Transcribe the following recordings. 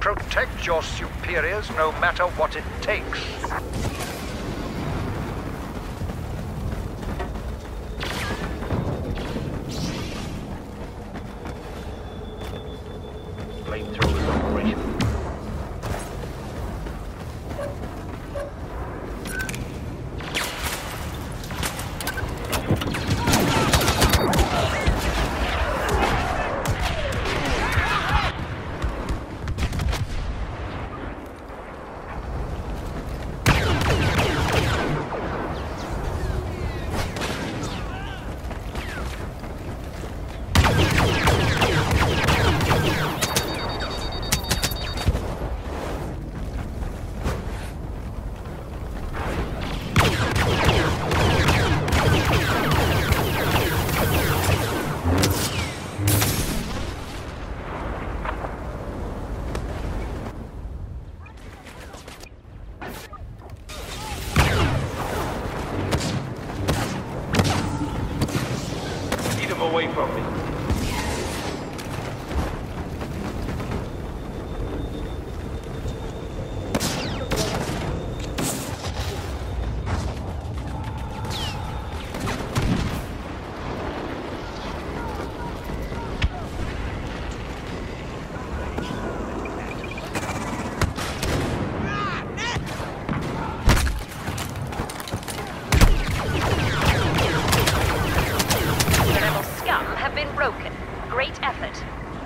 Protect your superiors no matter what it takes. Flamethrowers operational. Away from me. Broken. Great effort.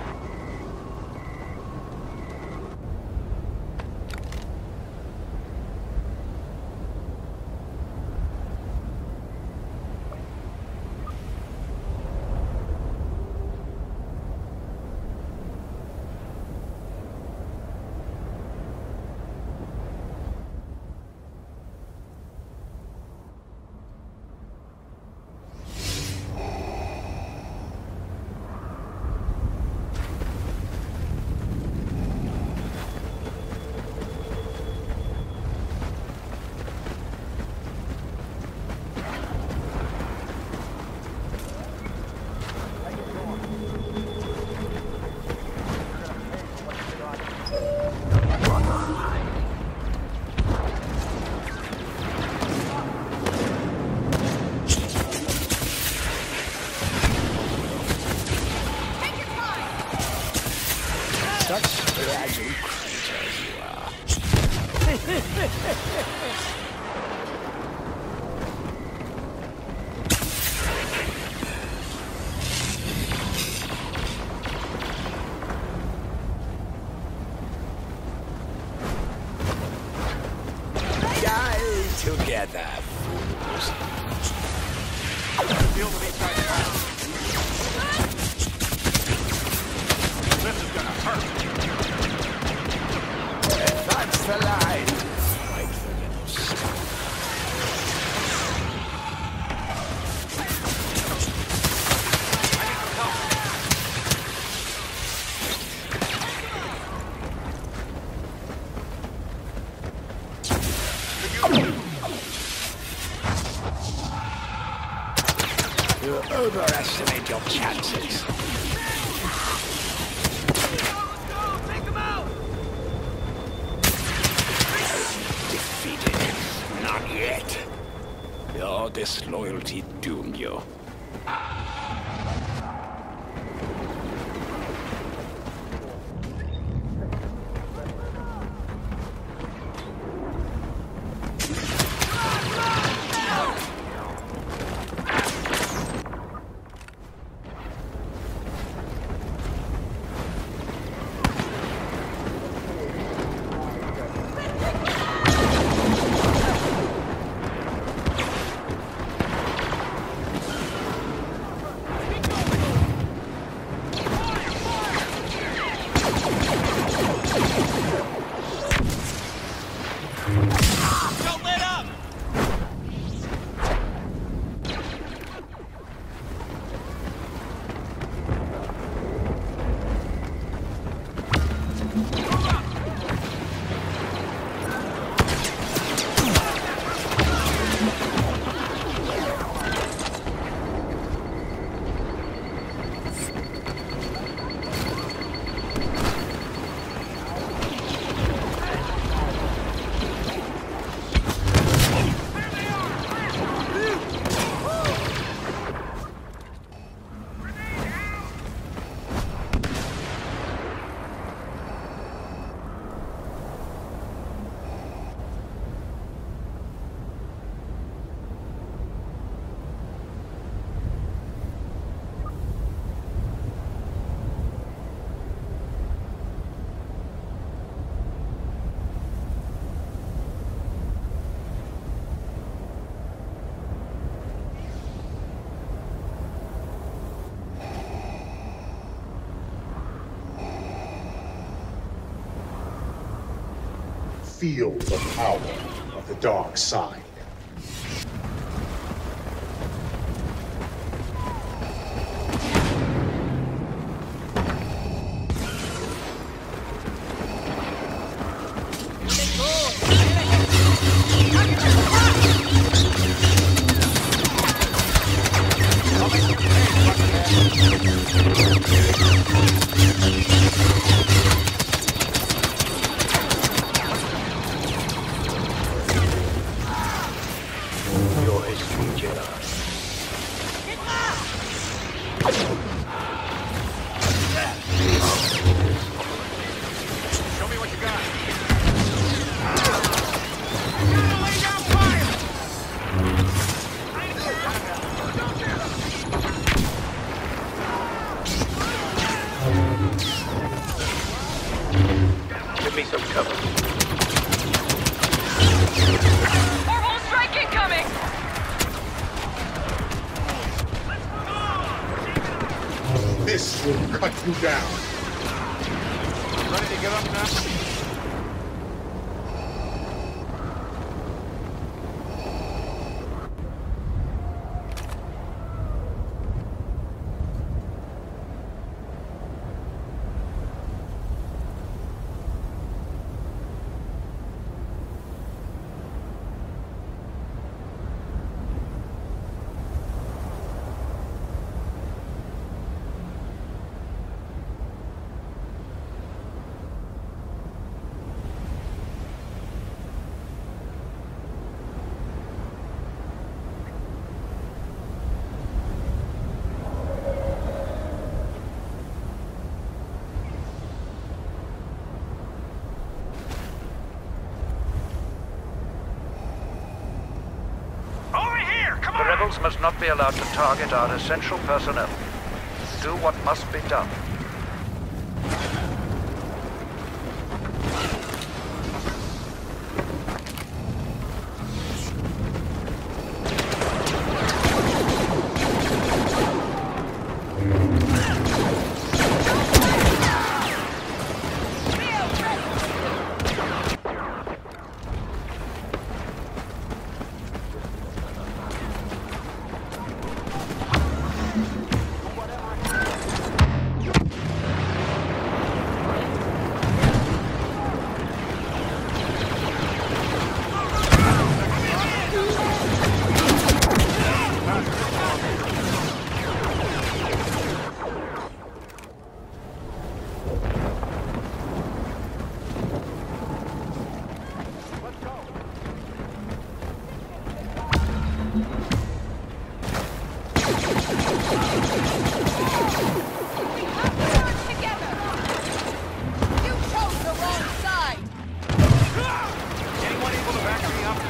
Such fragile creatures you are. Die together, fools. This is gonna hurt. That's the line. Fight for little stuff. You overestimate your chances. Defeated. Not yet. Your disloyalty doomed you. feel the power of the dark side. Your history, Jedi. Show me what you got. Lay down fire! Give me some cover. Orbital strike incoming! This will cut you down. Ready to get up now? The rebels must not be allowed to target our essential personnel. Do what must be done. Anyone able to back me up?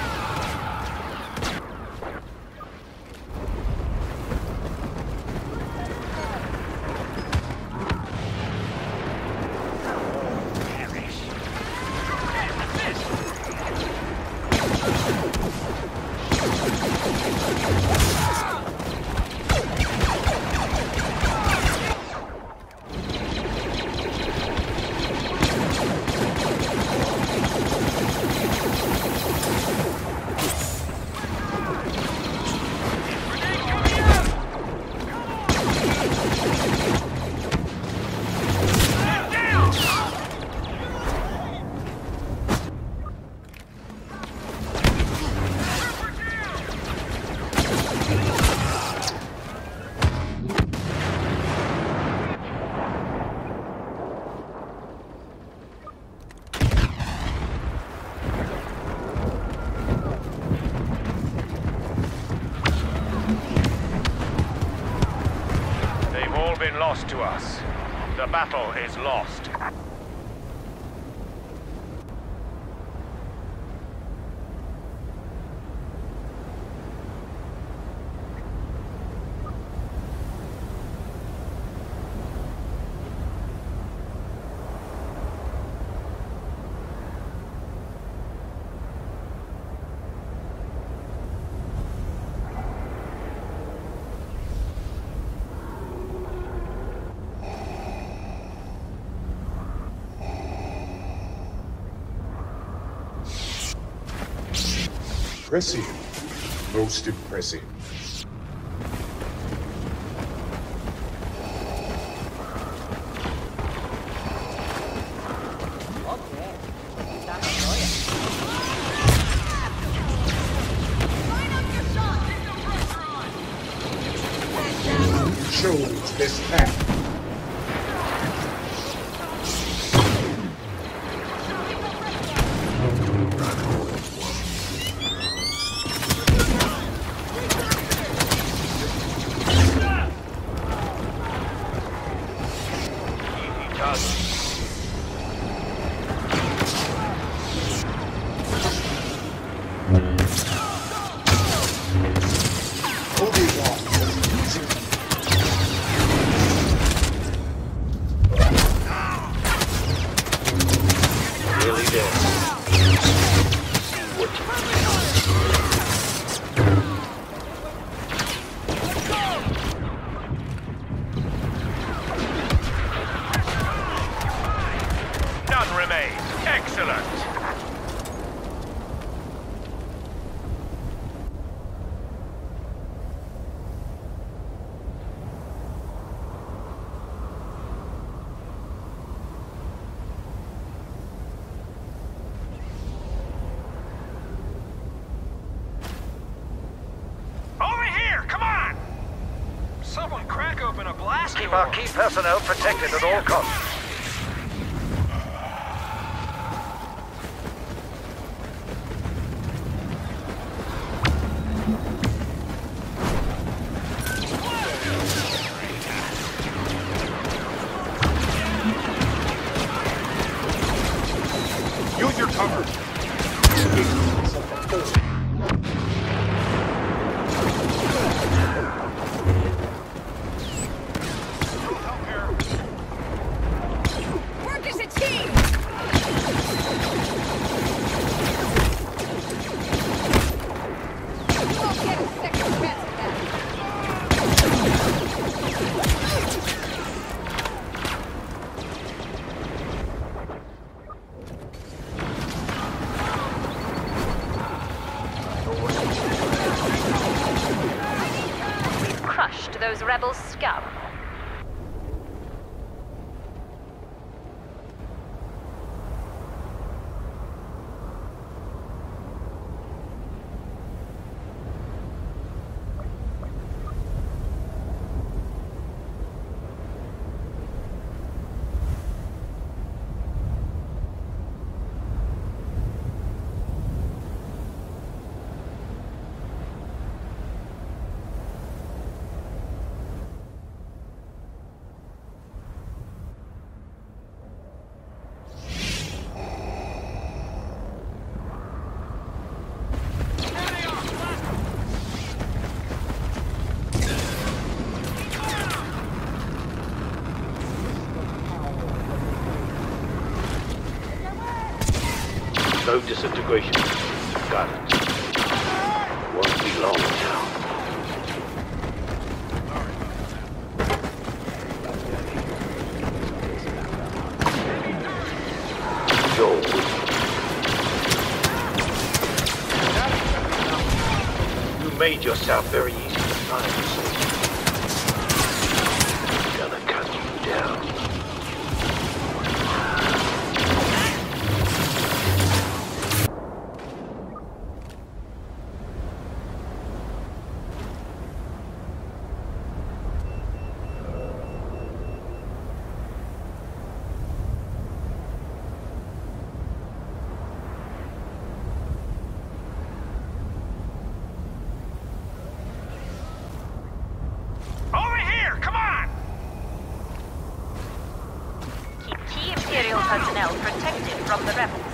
Been lost to us. The battle is lost. Impressive. Most impressive. Chose this path. None remain. Excellent. Over here! Come on! Someone crack open a blast Keep door. our key personnel protected at all costs. Use your cover. Work as a team! You won't get a second chance at that. Crushed those rebel scum. No disintegration. Got it. Won't be long now. Joel. You made yourself very easy to find. Gonna cut you down. Over here! Come on! Keep key Imperial personnel protected from the rebels.